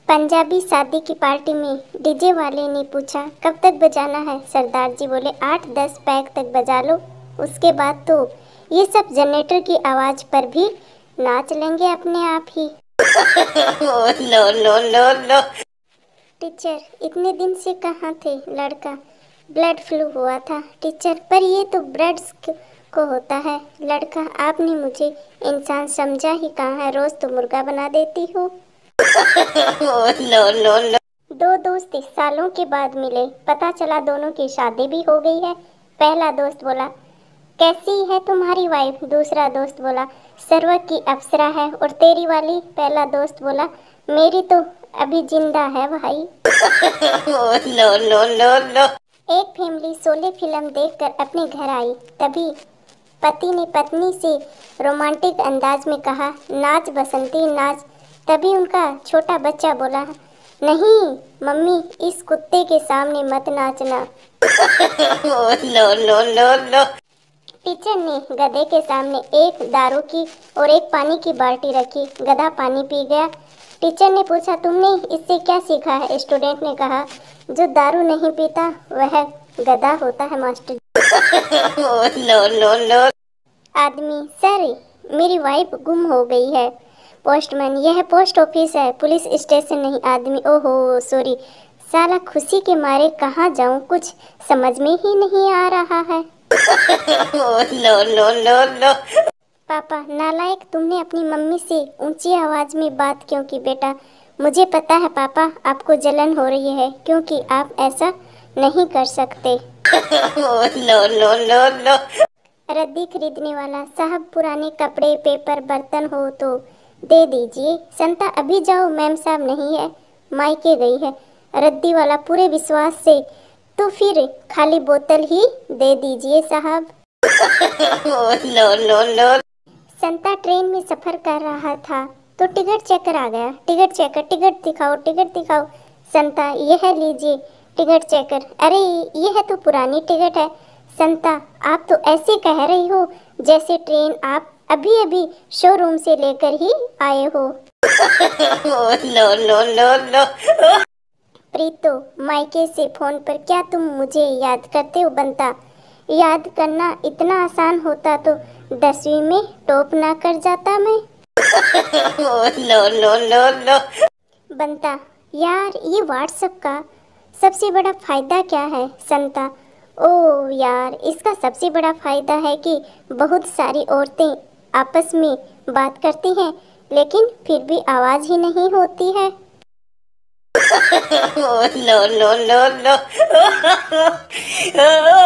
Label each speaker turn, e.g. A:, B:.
A: पंजाबी शादी की पार्टी में डीजे वाले ने पूछा कब तक बजाना है। सरदार जी बोले 8-10 पैक तक बजा लो, उसके बाद तो ये सब जनरेटर की आवाज़ पर भी नाच लेंगे अपने आप ही।
B: No no no no.
A: Teacher इतने दिन से कहाँ थे? लड़का ब्लड फ्लू हुआ था टीचर, पर ये तो ब्लड्स को होता है। लड़का आपने मुझे इंसान समझा ही कहाँ है, रोज़ तो मुर्गा बना देती हो।
B: No no no.
A: दो दोस्त सालों के बाद मिले, पता चला दोनों की शादी भी हो गई है। पहला दोस्त बोला कैसी है तुम्हारी वाइफ? दूसरा दोस्त बोला सर्व की अप्सरा है। और तेरी वाली? पहला दोस्त बोला मेरी तो अभी जिंदा है भाई।
B: No no no no.
A: एक फैमिली शोले फिल्म देखकर अपने घर आई, तभी पति ने पत्नी से रोमांटिक अंदाज में कहा नाच बसंती नाच। तभी उनका छोटा बच्चा बोला नहीं मम्मी, इस कुत्ते के सामने मत नाचना।
B: No no no no.
A: Teacher ने गधे के सामने एक दारू की और एक पानी की बाल्टी रखी। गधा पानी पी गया। टीचर ने पूछा तुमने इससे क्या सीखा है? स्टूडेंट ने कहा जो दारू नहीं पीता वह गधा होता है मास्टर।
B: No no no.
A: आदमी सर मेरी वाइफ गुम हो गई है। पोस्टमैन यह पोस्ट ऑफिस है, पुलिस स्टेशन नहीं। आदमी ओहो सॉरी, साला खुशी के मारे कहाँ जाऊँ, कुछ समझ में ही नहीं आ रहा है।
B: No no no no.
A: पापा नालायक, तुमने अपनी मम्मी से ऊंची आवाज में बात क्यों की? बेटा मुझे पता है पापा, आपको जलन हो रही है क्योंकि आप ऐसा नहीं कर सकते।
B: No no no no.
A: रद्दी खरीदने वाला साहब पुराने कपड़े पेपर बर्तन हो तो दे दीजिए। संता अभी जाओ, मैम साहब नहीं है, मायके गई है। रद्दी वाला पूरे विश्वास से तो फिर खाली बोतल ही दे दीजिए साहब।
B: No no no.
A: Santa train में सफर कर रहा था तो टिकट चेकर आ गया। टिकट चेकर टिकट दिखाओ टिकट दिखाओ। संता यह लीजिए टिकट चेकर। अरे यह तो पुरानी टिकट है। संता आप तो ऐसे कह रही हो जैसे ट्रेन आप अभी अभी शोरूम से लेकर ही आए हो।
B: No no no no.
A: Preeto मायके से फोन पर क्या तुम मुझे याद करते हो? बनता याद करना इतना आसान होता तो 10वीं में टॉप ना कर जाता मैं।
B: No no no no.
A: बनता यार ये व्हाट्सएप का सबसे बड़ा फायदा क्या है? संता ओ यार इसका सबसे बड़ा फायदा है कि बहुत सारी औरतें आपस में बात करती हैं लेकिन फिर भी आवाज ही नहीं होती है।
B: No no no no.